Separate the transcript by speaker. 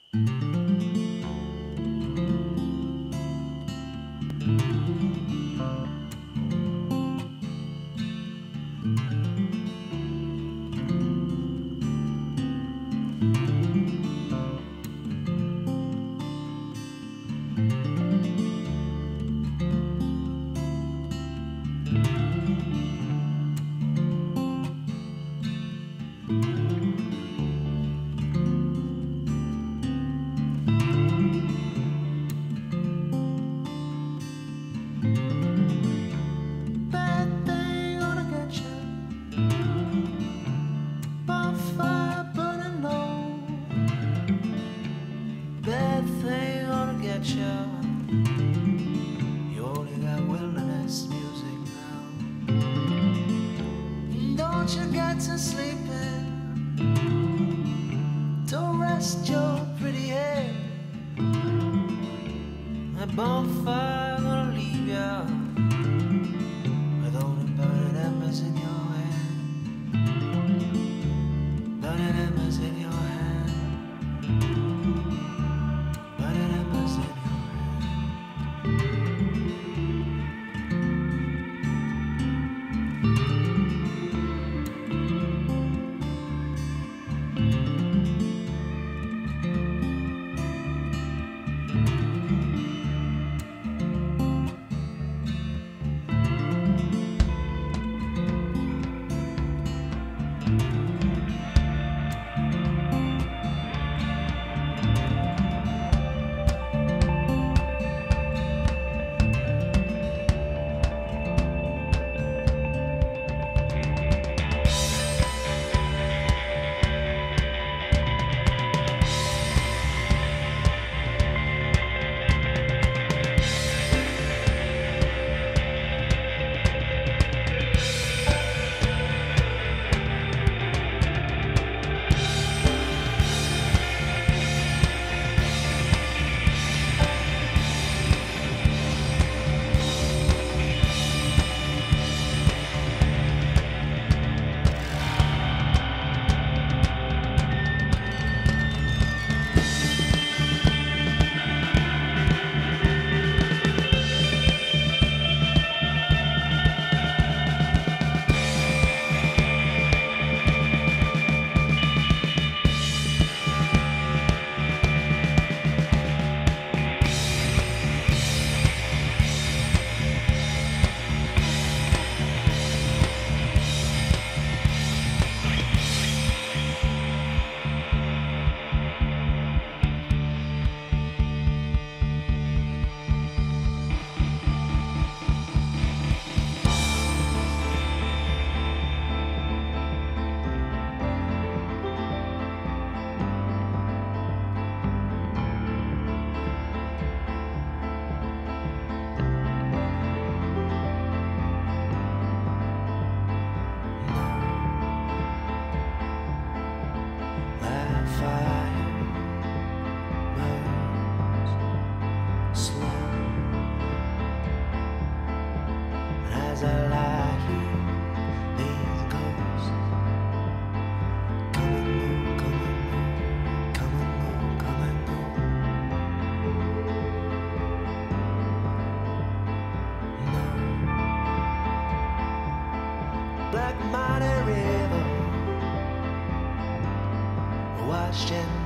Speaker 1: You only got wilderness music now. Don't you get to sleeping? Don't rest your pretty head. That bonfire gonna leave ya with only burning embers in your hand. Burning embers in your hand. Burning embers in your hand. As I lie here, these ghosts come and move, come and move, come and move, come and move. No. Black Mighty River, washed in